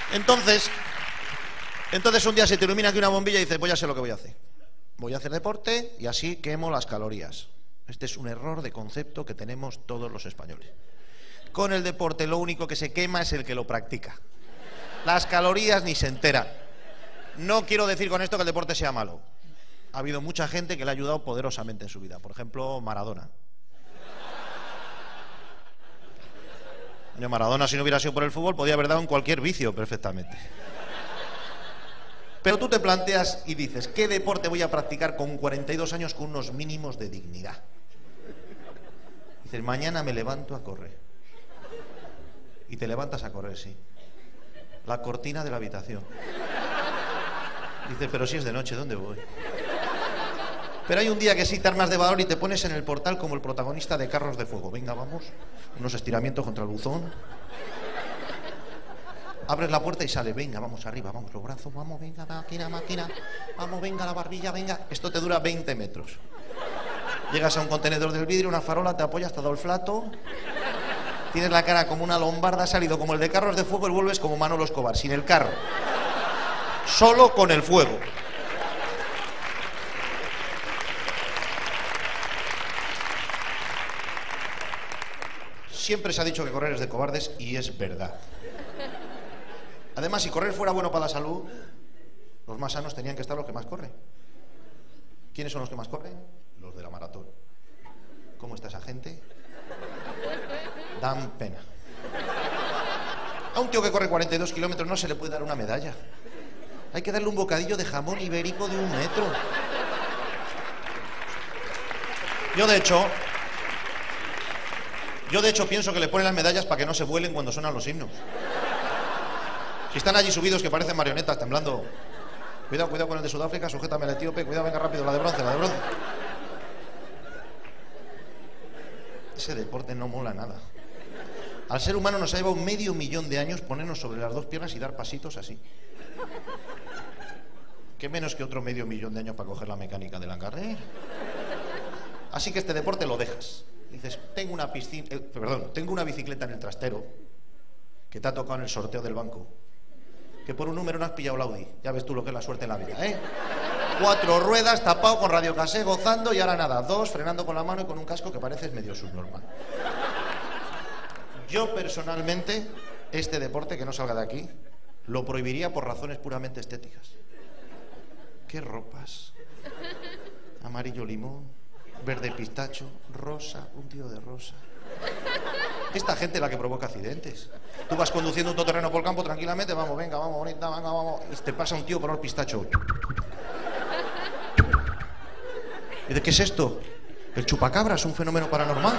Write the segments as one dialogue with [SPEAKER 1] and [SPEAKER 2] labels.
[SPEAKER 1] Entonces un día se te ilumina aquí una bombilla y dices, pues ya sé lo que voy a hacer. Voy a hacer deporte y así quemo las calorías. Este es un error de concepto que tenemos todos los españoles. Con el deporte lo único que se quema es el que lo practica. Las calorías ni se entera. No quiero decir con esto que el deporte sea malo. Ha habido mucha gente que le ha ayudado poderosamente en su vida. Por ejemplo, Maradona. Maradona, si no hubiera sido por el fútbol, podía haber dado en cualquier vicio perfectamente. Pero tú te planteas y dices, ¿qué deporte voy a practicar con 42 años con unos mínimos de dignidad? Dices, mañana me levanto a correr. Y te levantas a correr, sí. La cortina de la habitación. Dices, pero si es de noche, ¿dónde voy? Pero hay un día que sí te armas de valor y te pones en el portal como el protagonista de Carros de Fuego. Venga, vamos. Unos estiramientos contra el buzón. Abres la puerta y sale. Venga, vamos arriba, vamos los brazos. Vamos, venga, máquina. Vamos, venga, la barbilla, venga. Esto te dura 20 metros. Llegas a un contenedor del vidrio, una farola, te apoyas, te ha dado el flato. Tienes la cara como una lombarda, has salido como el de Carros de Fuego y vuelves como Manolo Escobar, sin el carro. Solo con el fuego. Siempre se ha dicho que correr es de cobardes y es verdad. Además, si correr fuera bueno para la salud, los más sanos tenían que estar los que más corren. ¿Quiénes son los que más corren? Los de la maratón. ¿Cómo está esa gente? Dan pena. A un tío que corre 42 kilómetros no se le puede dar una medalla. Hay que darle un bocadillo de jamón ibérico de 1 metro. Yo de hecho pienso que le ponen las medallas para que no se vuelen cuando suenan los himnos. Si están allí subidos que parecen marionetas temblando. Cuidado con el de Sudáfrica, sujétame al etíope, cuidado, venga rápido, la de bronce. Ese deporte no mola nada. Al ser humano nos ha llevado 500.000 de años ponernos sobre las dos piernas y dar pasitos así. ¿Qué menos que otro 500.000 de años para coger la mecánica de la carrera? Así que este deporte lo dejas. Dices, tengo una bicicleta en el trastero que te ha tocado en el sorteo del banco. Que por un número no has pillado el Audi. Ya ves tú lo que es la suerte en la vida, ¿eh? 4 ruedas, tapado con radiocasé, gozando, y ahora nada, 2, frenando con la mano y con un casco que pareces medio subnormal. Yo personalmente, este deporte, que no salga de aquí, lo prohibiría por razones puramente estéticas. ¿Qué ropas? Amarillo limón, verde pistacho, rosa, un tío de rosa. Esta gente es la que provoca accidentes. Tú vas conduciendo un todoterreno por el campo tranquilamente, vamos, venga, vamos, bonita, venga, vamos, y te pasa un tío color pistacho. ¿Y de qué es esto? ¿El chupacabras, un fenómeno paranormal?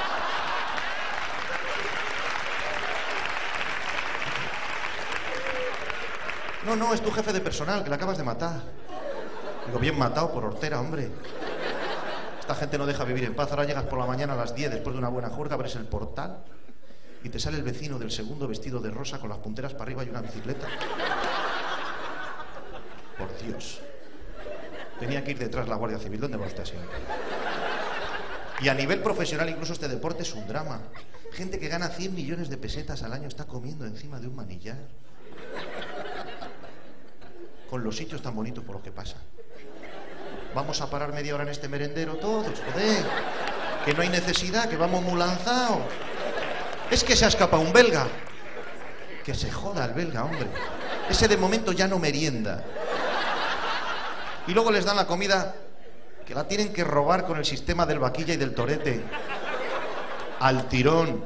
[SPEAKER 1] No, es tu jefe de personal, que le acabas de matar. Digo, bien matado por hortera, hombre. Esta gente no deja vivir en paz. Ahora llegas por la mañana a las 10 después de una buena juerga, abres el portal y te sale el vecino del segundo vestido de rosa con las punteras para arriba y una bicicleta. Por Dios. Tenía que ir detrás la Guardia Civil. ¿Dónde va usted así? Y a nivel profesional incluso este deporte es un drama. Gente que gana 100 millones de pesetas al año está comiendo encima de un manillar. Con los sitios tan bonitos por los que pasa. Vamos a parar media hora en este merendero todos, joder. Que no hay necesidad, que vamos muy lanzados. Es que se ha escapado un belga. Que se joda el belga, hombre. Ese de momento ya no merienda. Y luego les dan la comida que la tienen que robar con el sistema del vaquilla y del torete. Al tirón.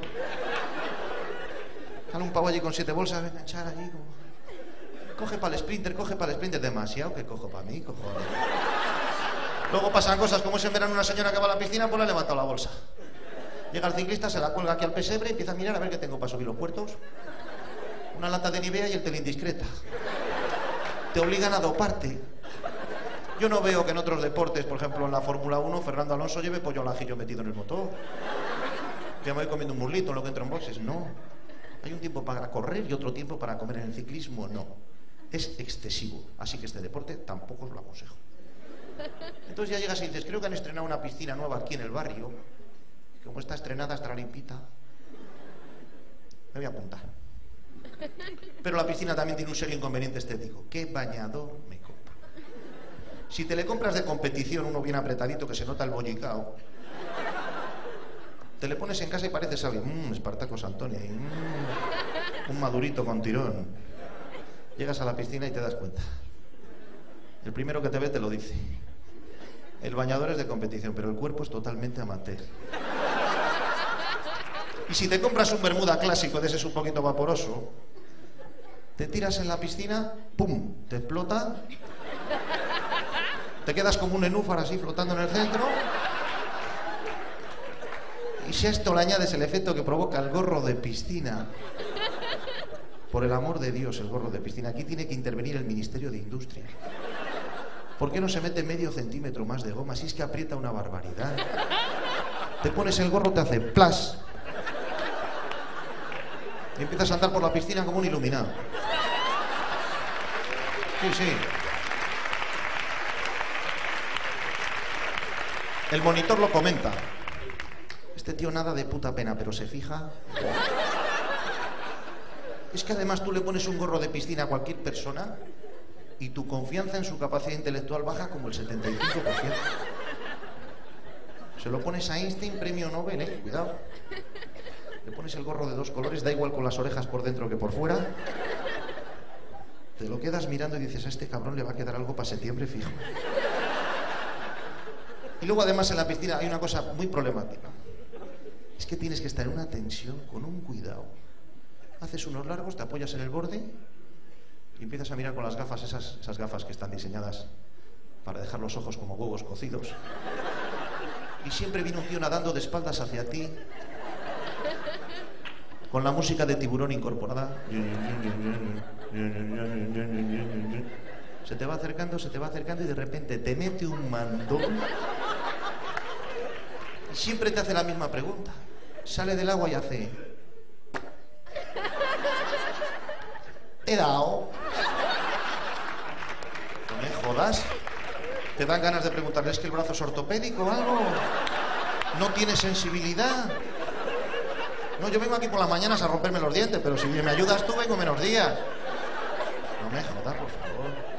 [SPEAKER 1] Sale un pavo allí con 7 bolsas, venga a echar allí como... Coge para el sprinter, demasiado que cojo para mí, cojones. Luego pasan cosas como ese en verano una señora que va a la piscina, pues le ha levantado la bolsa. Llega el ciclista, se la cuelga aquí al pesebre y empieza a mirar a ver qué tengo para subir los puertos. Una lata de Nivea y el teleindiscreta. Te obligan a doparte. Yo no veo que en otros deportes, por ejemplo en la Fórmula 1, Fernando Alonso lleve pollo al ajillo metido en el motor. Que me voy comiendo un muslito en lo que entro en boxes. No. Hay un tiempo para correr y otro tiempo para comer. En el ciclismo no. Es excesivo, así que este deporte tampoco os lo aconsejo. Entonces ya llegas y dices, creo que han estrenado una piscina nueva aquí en el barrio. Como está estrenada, estará limpita. Me voy a apuntar. Pero la piscina también tiene un serio inconveniente estético. ¿Qué bañador me compro? Si te le compras de competición uno bien apretadito que se nota el bollicao, te le pones en casa y pareces alguien. Espartacos Antonia. Un madurito con tirón. Llegas a la piscina y te das cuenta. El primero que te ve te lo dice. El bañador es de competición, pero el cuerpo es totalmente amateur. Y si te compras un bermuda clásico de ese es un poquito vaporoso, te tiras en la piscina, ¡pum!, te explota, te quedas como un nenúfar así flotando en el centro, y si a esto le añades el efecto que provoca el gorro de piscina, por el amor de Dios, el gorro de piscina, aquí tiene que intervenir el Ministerio de Industria. ¿Por qué no se mete medio centímetro más de goma? Si es que aprieta una barbaridad. Te pones el gorro, te hace ¡plas! Y empiezas a andar por la piscina como un iluminado. Sí, sí. El monitor lo comenta. Este tío nada de puta pena, pero se fija. Es que además tú le pones un gorro de piscina a cualquier persona y tu confianza en su capacidad intelectual baja como el 75%. Se lo pones a Einstein, premio Nobel, cuidado. Le pones el gorro de 2 colores, da igual con las orejas por dentro que por fuera. Te lo quedas mirando y dices, a este cabrón le va a quedar algo para septiembre fijo. Y luego además en la piscina hay una cosa muy problemática. Es que tienes que estar en una tensión con un cuidado. Haces unos largos, te apoyas en el borde y empiezas a mirar con las gafas, esas gafas que están diseñadas para dejar los ojos como huevos cocidos. Y siempre viene un tío nadando de espaldas hacia ti, con la música de Tiburón incorporada. Se te va acercando y de repente te mete un mandón y siempre te hace la misma pregunta. Sale del agua y hace... ¿Te he dado? No me jodas. Te dan ganas de preguntarle, ¿es que el brazo es ortopédico o algo? ¿No tiene sensibilidad? No, yo vengo aquí por las mañanas a romperme los dientes, pero si me ayudas tú vengo menos días. No me jodas, por favor.